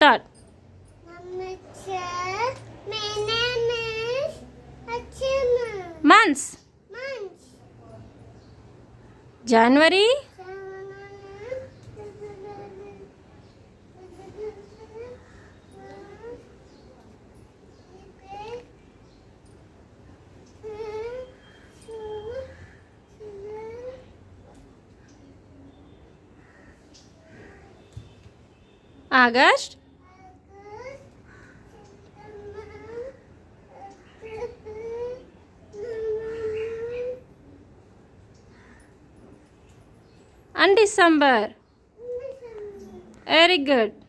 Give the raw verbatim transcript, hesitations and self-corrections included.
Start. Months. January. August. And December. Very good.